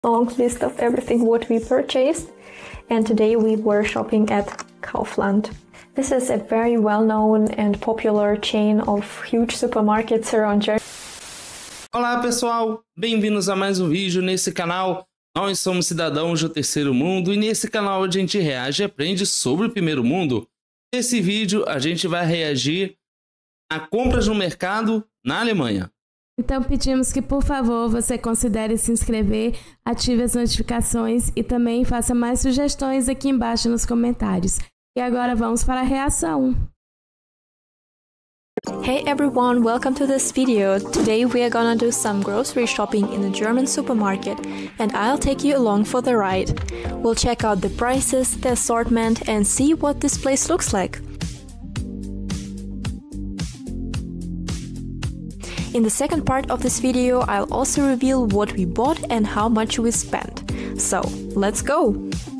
long list of everything what we purchased, and today we were shopping at Kaufland. This is a very well-known and popular chain of huge supermarkets around Germany. Olá pessoal, bem-vindos a mais um vídeo nesse canal. Nós somos cidadãos do terceiro mundo e nesse canal a gente reage e aprende sobre o primeiro mundo. Nesse vídeo a gente vai reagir a compras no mercado na Alemanha. Então pedimos que, por favor, você considere se inscrever, ative as notificações e também faça mais sugestões aqui embaixo nos comentários. E agora vamos para a reação. Hey everyone, welcome to this video. Today we are gonna do some grocery shopping in a German supermarket and I'll take you along for the ride. We'll check out the prices, the assortment and see what this place looks like. In the second part of this video, I'll also reveal what we bought and how much we spent. So, let's go!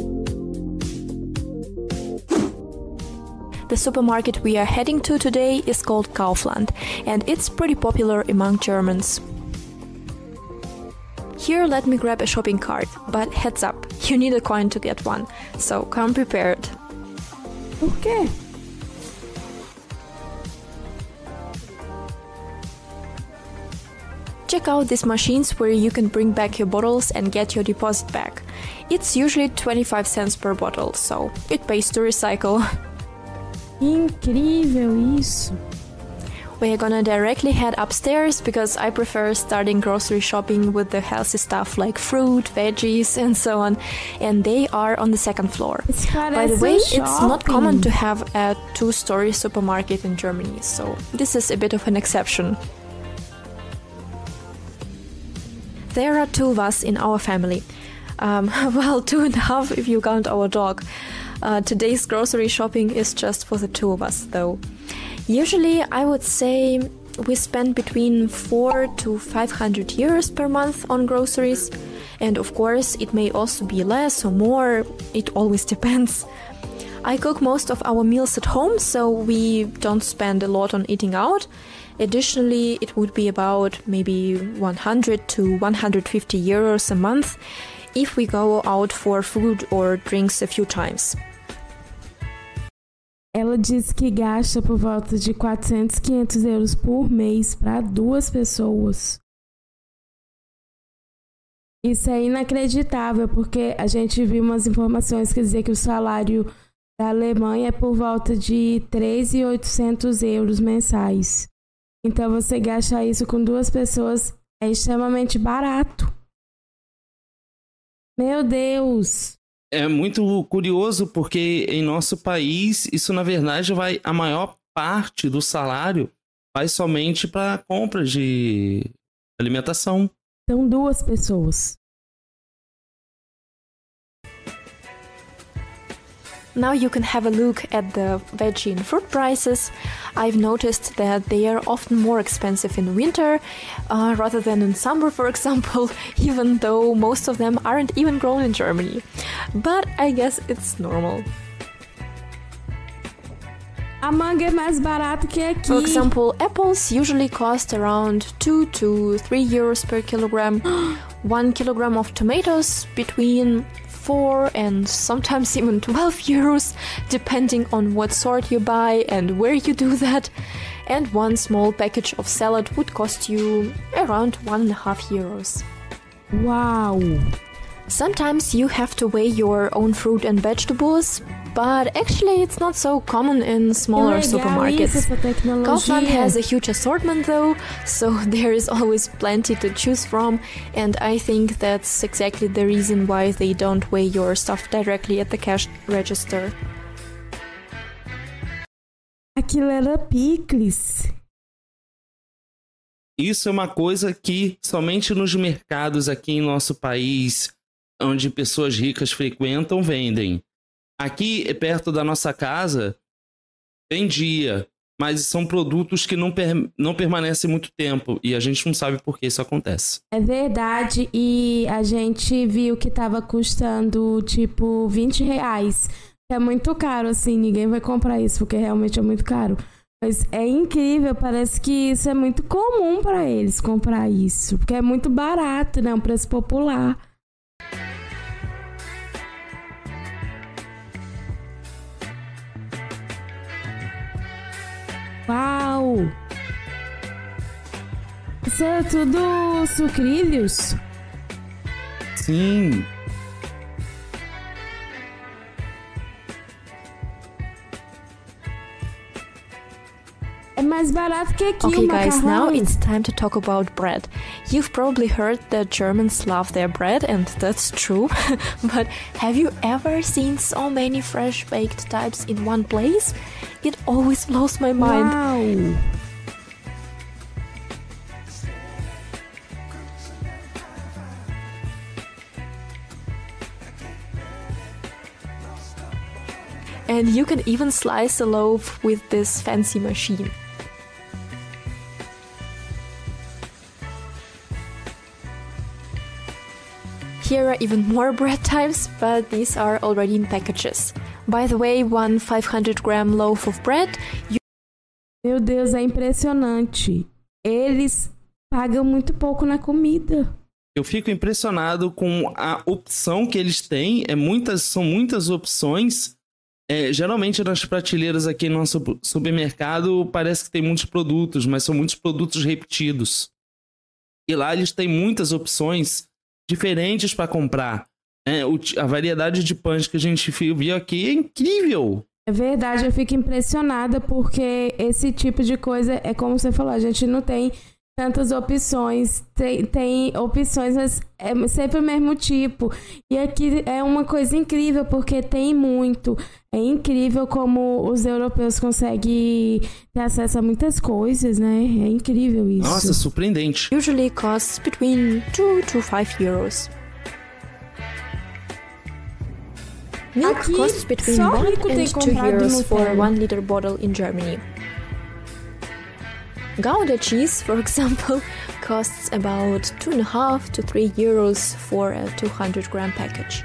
The supermarket we are heading to today is called Kaufland, and it's pretty popular among Germans. Here, let me grab a shopping cart, but heads up, you need a coin to get one, so come prepared. Okay. Check out these machines where you can bring back your bottles and get your deposit back. It's usually 25 cents per bottle, so it pays to recycle. Incrível isso! We're gonna directly head upstairs because I prefer starting grocery shopping with the healthy stuff like fruit, veggies and so on, and they are on the second floor. By the way, it's not common to have a two-story supermarket in Germany, so this is a bit of an exception. There are two of us in our family. Well, 2.5 if you count our dog. Today's grocery shopping is just for the two of us, though. Usually, I would say we spend between 400 to 500 euros per month on groceries. And of course, it may also be less or more. It always depends. I cook most of our meals at home, so we don't spend a lot on eating out. Additionally, it would be about maybe 100 to 150 euros a month if we go out for food or drinks a few times. Ela diz que gasta por volta de 400, 500 euros por mês para duas pessoas. Isso é inacreditável, porque a gente viu umas informações que dizia que o salário da Alemanha é por volta de 3.800 euros mensais. Então você gastar isso com duas pessoas é extremamente barato. Meu Deus! É muito curioso porque em nosso país isso na verdade a maior parte do salário vai somente para compras de alimentação. São duas pessoas. Now you can have a look at the veggie and fruit prices. I've noticed that they are often more expensive in winter rather than in summer, for example, even though most of them aren't even grown in Germany. But I guess it's normal. A manga é mais barato que aqui. For example, apples usually cost around 2 to 3 euros per kilogram. 1 kilogram of tomatoes between 4 and sometimes even 12 euros, depending on what sort you buy and where you do that. And one small package of salad would cost you around 1.5 euros. Wow! Sometimes you have to weigh your own fruit and vegetables, but actually it's not so common in smaller supermarkets. Kaufland has a huge assortment though, so there is always plenty to choose from, and I think that's exactly the reason why they don't weigh your stuff directly at the cash register. Aquilo era picles. Isso é uma coisa que somente nos mercados aqui em nosso país, onde pessoas ricas frequentam, vendem. Aqui, perto da nossa casa, vendia, mas são produtos que não permanecem muito tempo e a gente não sabe por que isso acontece. É verdade, e a gente viu que estava custando tipo 20 reais. É muito caro, assim, ninguém vai comprar isso porque realmente é muito caro. Mas é incrível, parece que isso é muito comum para eles comprar isso, porque é muito barato, né? Um preço popular. Uau! Isso é tudo sucrilhos? Sim. É mais barato que aqui Okay, o guys, macarrão. now it's time to talk about bread. You've probably heard that Germans love their bread, and that's true. But have you ever seen so many fresh baked types in one place? It always blows my mind. Uau! And you can even slice a loaf with this fancy machine. Here are even more bread types, but these are already in packages. By the way, one 500-gram loaf of bread. Meu Deus, é impressionante. Eles pagam muito pouco na comida. Eu fico impressionado com a opção que eles têm. São muitas opções. Geralmente nas prateleiras aqui no nosso supermercado parece que tem muitos produtos, mas são muitos produtos repetidos. E lá eles têm muitas opções diferentes para comprar. A variedade de pães que a gente viu aqui é incrível. É verdade, eu fico impressionada porque esse tipo de coisa, é como você falou, a gente não tem tantas opções, tem opções, mas é sempre o mesmo tipo. E aqui é uma coisa incrível porque tem muito. É incrível como os europeus conseguem ter acesso a muitas coisas, né? É incrível isso. Nossa, surpreendente. Usually costs between 2 to 5 euros. Milk Aqui, costs between só 1 rico tem and 2 comprado euros for Nutella. 1 liter bottle in Germany. Gouda cheese, for example, costs about 2.5 to 3 euros for a 200-gram package.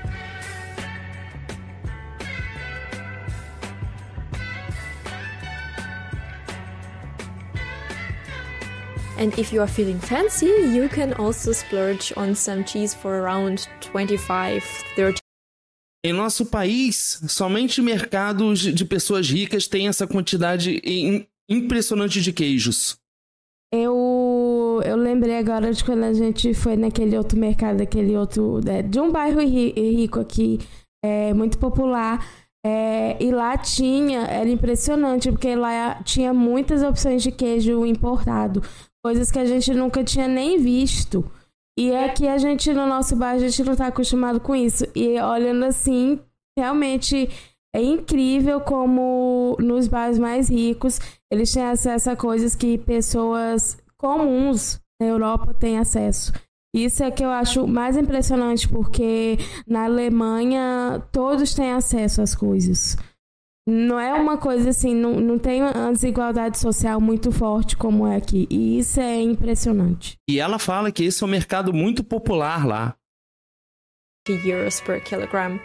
And if you are feeling fancy, you can also splurge on some cheese for around 25, 30. Em nosso país, somente mercados de pessoas ricas têm essa quantidade impressionante de queijos. Eu lembrei agora de quando a gente foi naquele outro mercado, de um bairro rico aqui, muito popular. E lá era impressionante, porque lá tinha muitas opções de queijo importado, coisas que a gente nunca tinha nem visto. E aqui no nosso bairro, a gente não tá acostumado com isso. E olhando assim, realmente é incrível como nos bairros mais ricos eles têm acesso a coisas que pessoas comuns na Europa têm acesso. Isso é que eu acho mais impressionante, porque na Alemanha todos têm acesso às coisas. Não é uma coisa assim, não tem uma desigualdade social muito forte como é aqui. E isso é impressionante. E ela fala que esse é um mercado muito popular lá. euros per kilogram.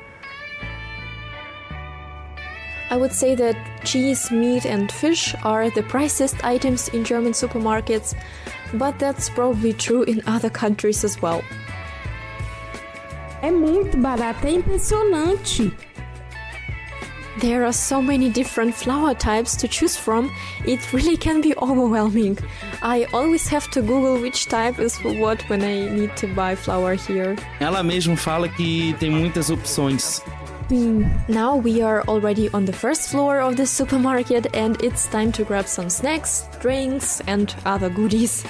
I would say that cheese, meat and fish are the priciest items in German supermarkets, but that's probably true in other countries as well. É muito barato, é impressionante. There are so many different flour types to choose from, it really can be overwhelming. I always have to Google which type is for what when I need to buy flour here. Ela mesma fala que tem muitas opções. Sim. Now we are already on the first floor of the supermarket and it's time to grab some snacks, drinks and other goodies.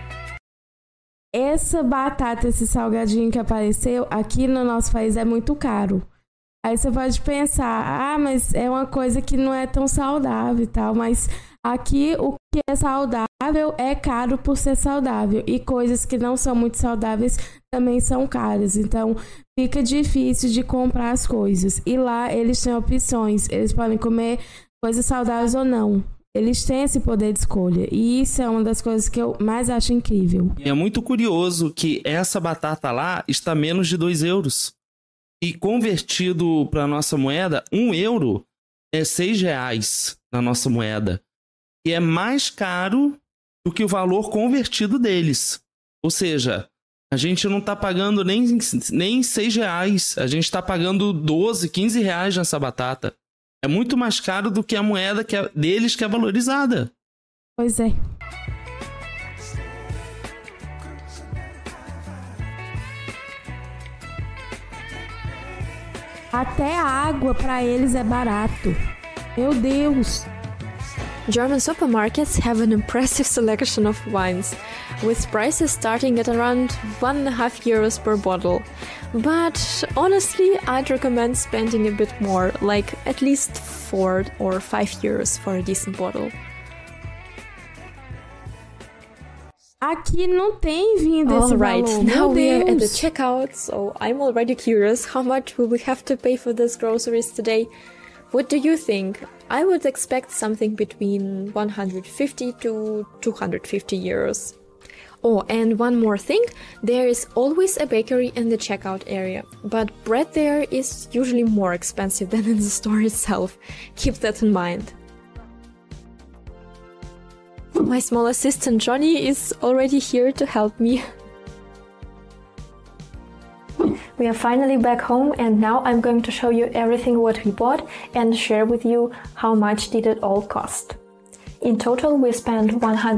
Essa batata, esse salgadinho que apareceu aqui no nosso país é muito caro. Aí você pode pensar, mas é uma coisa que não é tão saudável e tal, mas aqui o que é saudável é caro por ser saudável e coisas que não são muito saudáveis também são caras, então fica difícil de comprar as coisas. E lá eles têm opções, eles podem comer coisas saudáveis ou não. Eles têm esse poder de escolha e isso é uma das coisas que eu mais acho incrível. E é muito curioso que essa batata lá está menos de 2 euros. E convertido para a nossa moeda, 1 euro é 6 reais na nossa moeda. E é mais caro do que o valor convertido deles. Ou seja, a gente não está pagando nem 6 reais. A gente está pagando 12, 15 reais nessa batata. É muito mais caro do que a moeda deles que é valorizada. Pois é. Até a água para eles é barato. Meu Deus! German supermarkets have an impressive selection of wines, with prices starting at around 1.5 euros per bottle. But honestly, I'd recommend spending a bit more, like at least 4 or 5 euros for a decent bottle. Aqui não tem vinho desse All right, valor. now Meu we're at the Deus! checkout, so I'm already curious how much will we have to pay for these groceries today? What do you think? I would expect something between 150 to 250 euros. Oh, and one more thing, there is always a bakery in the checkout area, but bread there is usually more expensive than in the store itself. Keep that in mind. My small assistant Johnny is already here to help me. We are finally back home, and now I'm going to show you everything what we bought and share with you how much did it all cost. In total we spent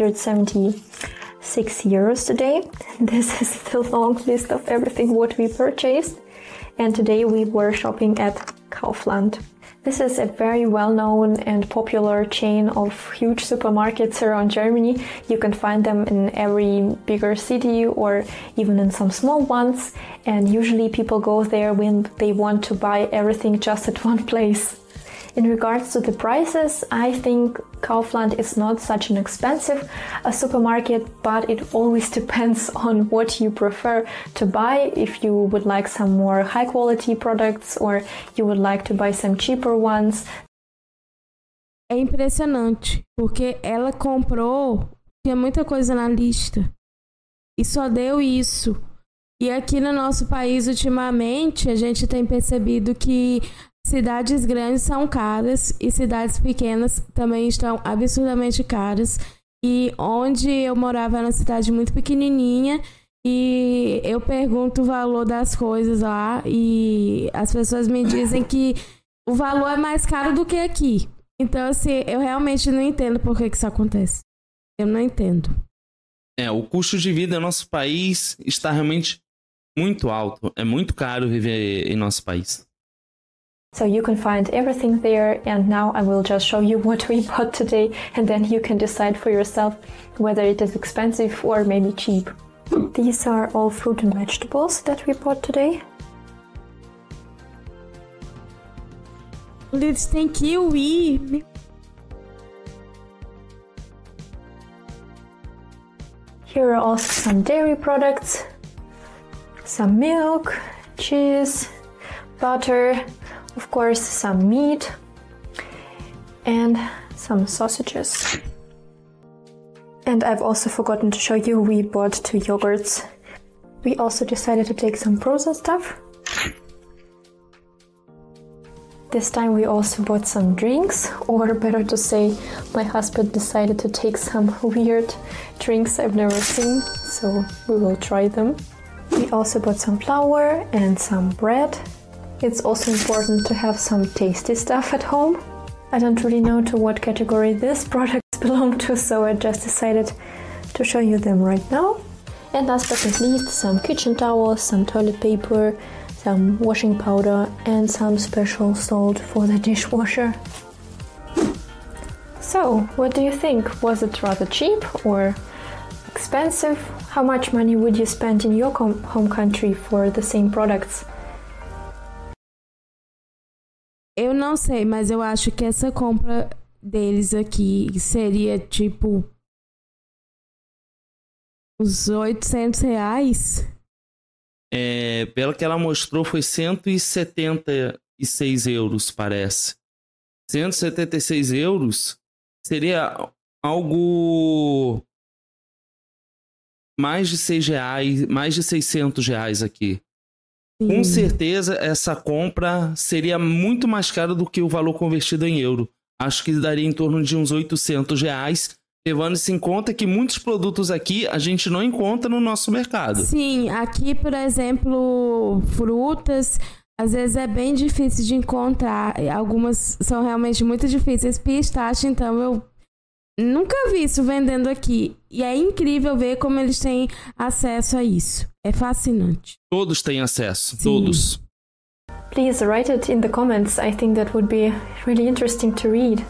176 euros today. This is the long list of everything what we purchased, and today we were shopping at Kaufland. This is a very well-known and popular chain of huge supermarkets around Germany. You can find them in every bigger city or even in some small ones, and usually people go there when they want to buy everything just at one place. In regards to the prices, I think Kaufland is not such an expensive supermarket, but it always depends on what you prefer to buy. If you would like some more high quality products or you would like to buy some cheaper ones. É impressionante, porque ela comprou, tinha muita coisa na lista e só deu isso. E aqui no nosso país, ultimamente, a gente tem percebido que cidades grandes são caras e cidades pequenas também estão absurdamente caras. E onde eu morava era uma cidade muito pequenininha e eu pergunto o valor das coisas lá e as pessoas me dizem que o valor é mais caro do que aqui. Então, assim, eu realmente não entendo por que isso acontece. Eu não entendo. O custo de vida no nosso país está realmente muito alto. É muito caro viver em nosso país. So you can find everything there, and now I will just show you what we bought today, and then you can decide for yourself whether it is expensive or maybe cheap. These are all fruit and vegetables that we bought today. Eles têm kiwi. Here are also some dairy products, some milk, cheese, butter, of course some meat, and some sausages. And I've also forgotten to show you, we bought 2 yogurts. We also decided to take some frozen stuff. This time we also bought some drinks, or better to say, my husband decided to take some weird drinks I've never seen, so we will try them. We also bought some flour and some bread. It's also important to have some tasty stuff at home. I don't really know to what category these products belong to, so I just decided to show you them right now. And last but not least, some kitchen towels, some toilet paper, some washing powder, and some special salt for the dishwasher. So, what do you think? Was it rather cheap or expensive? How much money would you spend in your home country for the same products? Eu não sei, mas eu acho que essa compra deles aqui seria tipo uns R$800. Pelo que ela mostrou, foi 176 euros, parece. 176 euros seria algo mais de R$6, mais de R$600 aqui. Sim. Com certeza, essa compra seria muito mais cara do que o valor convertido em euro. Acho que daria em torno de uns R$800, levando-se em conta que muitos produtos aqui a gente não encontra no nosso mercado. Sim, aqui, por exemplo, frutas, às vezes é bem difícil de encontrar. Algumas são realmente muito difíceis. Pistache, então, eu Nunca vi isso vendendo aqui. E é incrível ver como eles têm acesso a isso. É fascinante. Todos têm acesso, Sim. todos. Please write it in the comments. I think that would be really interesting to read.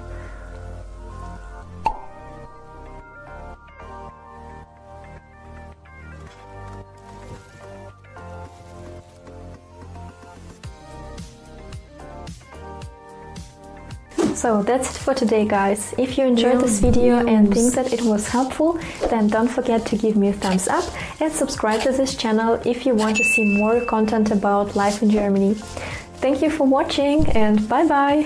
So that's it for today, guys. If you enjoyed this video and think that it was helpful, then don't forget to give me a thumbs up and subscribe to this channel if you want to see more content about life in Germany. Thank you for watching and bye bye!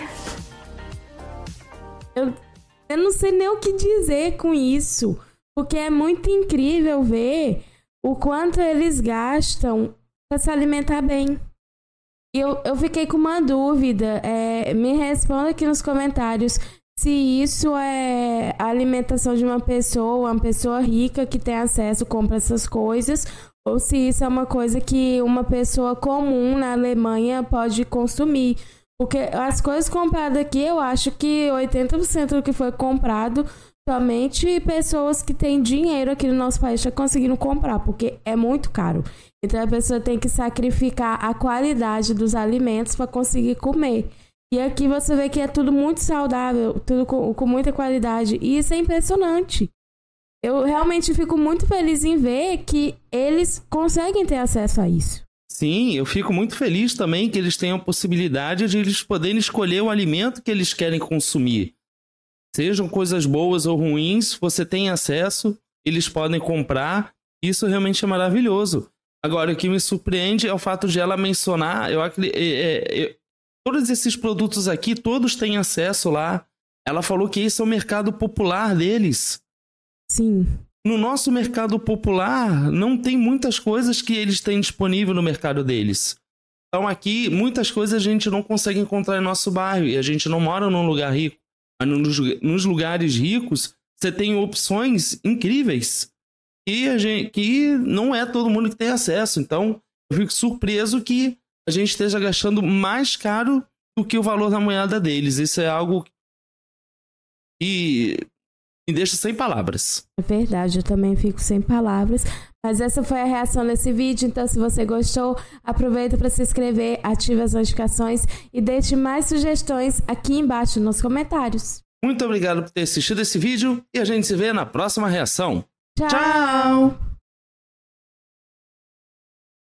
Eu não sei nem o que dizer com isso, porque é muito incrível ver o quanto eles gastam para se alimentar bem. Eu fiquei com uma dúvida, me responda aqui nos comentários se isso é a alimentação de uma pessoa rica que tem acesso, compra essas coisas, ou se isso é uma coisa que uma pessoa comum na Alemanha pode consumir. Porque as coisas compradas aqui, eu acho que 80% do que foi comprado, somente pessoas que têm dinheiro aqui no nosso país já conseguiram comprar, porque é muito caro. Então a pessoa tem que sacrificar a qualidade dos alimentos para conseguir comer. E aqui você vê que é tudo muito saudável, tudo com muita qualidade. E isso é impressionante. Eu realmente fico muito feliz em ver que eles conseguem ter acesso a isso. Sim, eu fico muito feliz também que eles tenham a possibilidade de eles poderem escolher o alimento que eles querem consumir. Sejam coisas boas ou ruins, você tem acesso, eles podem comprar. Isso realmente é maravilhoso. Agora, o que me surpreende é o fato de ela mencionar, todos esses produtos aqui, todos têm acesso lá. Ela falou que esse é o mercado popular deles. Sim. No nosso mercado popular, não tem muitas coisas que eles têm disponível no mercado deles. Então aqui, muitas coisas a gente não consegue encontrar em nosso bairro e a gente não mora num lugar rico. Mas nos lugares ricos, você tem opções incríveis que não é todo mundo que tem acesso. Então, eu fico surpreso que a gente esteja gastando mais caro do que o valor da moeda deles. Isso é algo que me deixa sem palavras. É verdade, eu também fico sem palavras. Mas essa foi a reação nesse vídeo. Então, se você gostou, aproveita para se inscrever, ative as notificações e deixe mais sugestões aqui embaixo nos comentários. Muito obrigado por ter assistido esse vídeo e a gente se vê na próxima reação. Tchau!